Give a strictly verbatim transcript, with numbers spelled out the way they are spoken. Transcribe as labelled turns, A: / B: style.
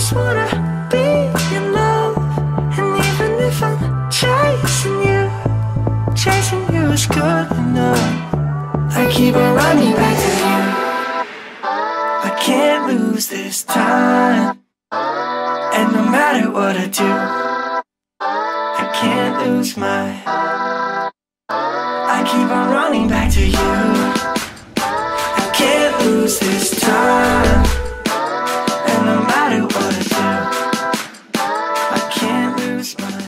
A: just wanna be in love. And even if I'm chasing you, chasing you is good enough. I keep on running back to you. I can't lose this time. And no matter what I do, I can't lose my I keep on running back to you.